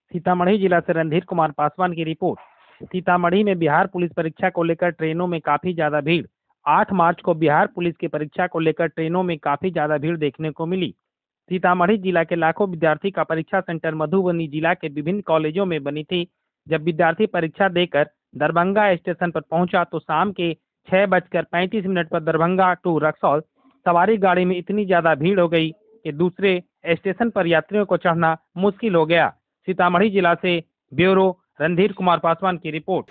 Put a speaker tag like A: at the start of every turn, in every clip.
A: सीतामढ़ी जिला से रणधीर कुमार पासवान की रिपोर्ट। सीतामढ़ी में बिहार पुलिस परीक्षा को लेकर ट्रेनों में काफी ज्यादा भीड़। 8 मार्च को बिहार पुलिस की परीक्षा को लेकर ट्रेनों में काफी ज्यादा भीड़ देखने को मिली। सीतामढ़ी जिला के लाखों विद्यार्थी का परीक्षा सेंटर मधुबनी जिला के विभिन्न कॉलेजों में बनी थी। जब विद्यार्थी परीक्षा देकर दरभंगा स्टेशन पर पहुंचा तो शाम के 6:35 पर दरभंगा टू रक्सौल सवारी गाड़ी में इतनी ज्यादा भीड़ हो गई कि दूसरे स्टेशन पर यात्रियों को चढ़ना मुश्किल हो गया। सीतामढ़ी जिला से ब्यूरो रणधीर कुमार पासवान की रिपोर्ट।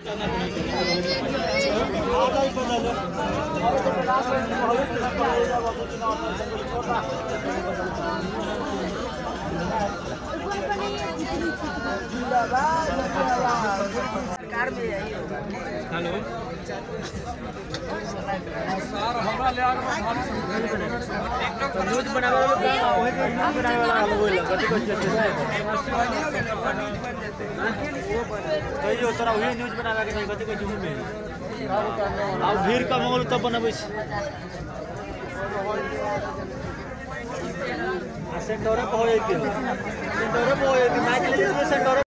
B: हेलो न्यूज बनावे तोरा वही न्यूज बनावे के कथि कथि में आ भीड़ का माहौल तब बनाबै छी सेंटरे पे होय के मैच ले सेंटरे